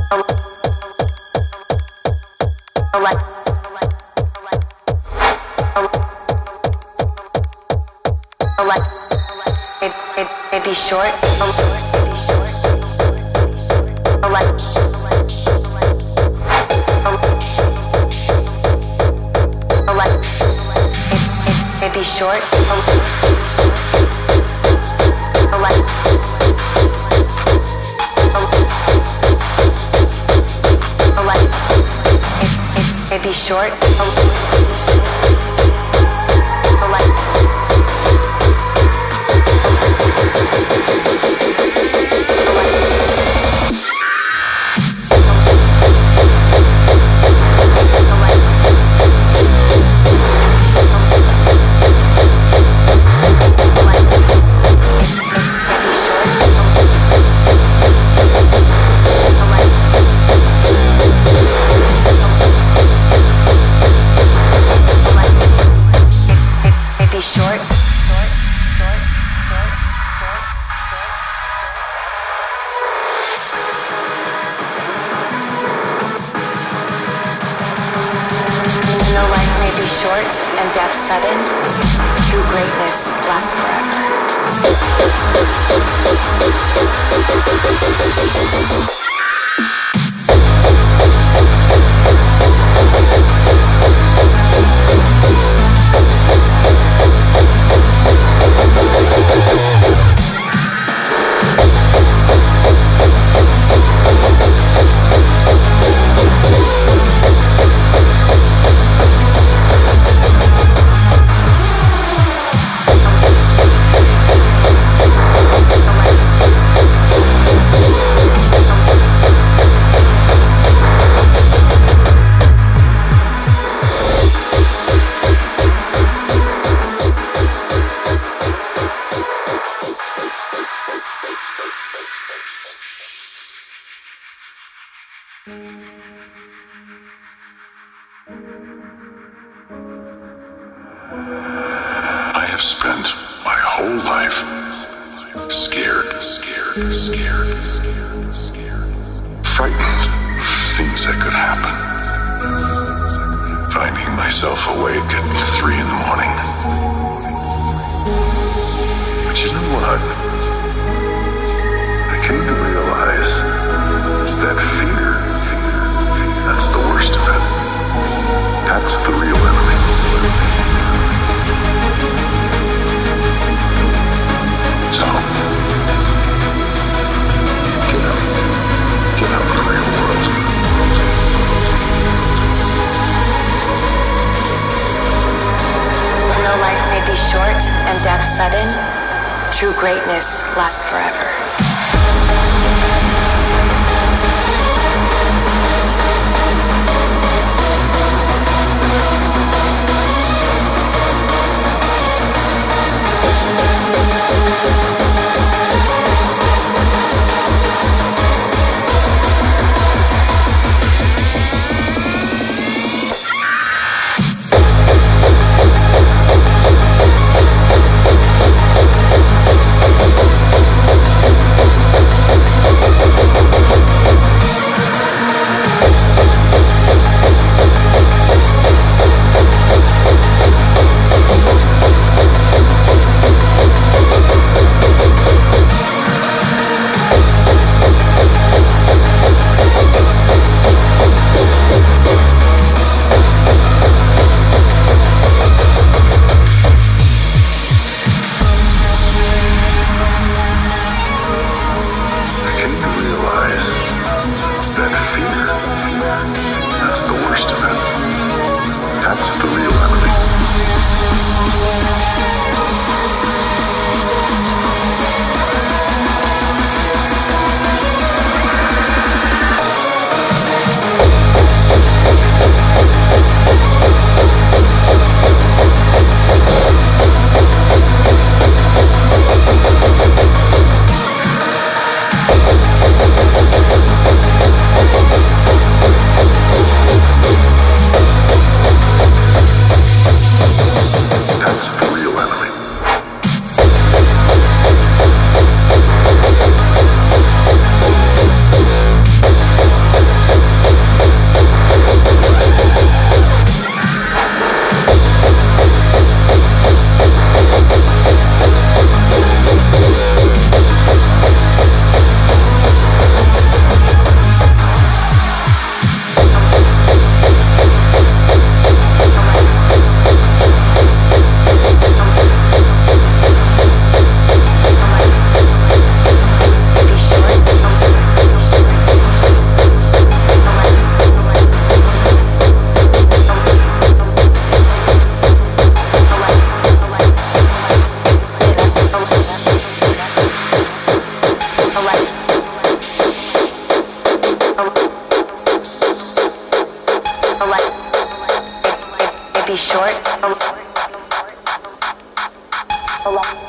Maybe short. Maybe short. Maybe short. Short and death sudden, true greatness lasts forever. I have spent my whole life scared, frightened of things that could happen. Finding myself awake at 3 in the morning. But you know what? I came to realize it's that fear. That's the worst of it. That's the real enemy. So, get out in the real world. Though life may be short and death sudden, true greatness lasts forever. Be short.